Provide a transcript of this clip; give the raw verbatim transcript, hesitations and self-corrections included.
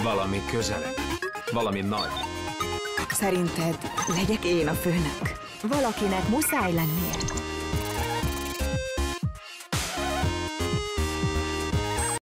Valami közeleg. Valami nagy. Szerinted legyek én a főnök? Valakinek muszáj lennie.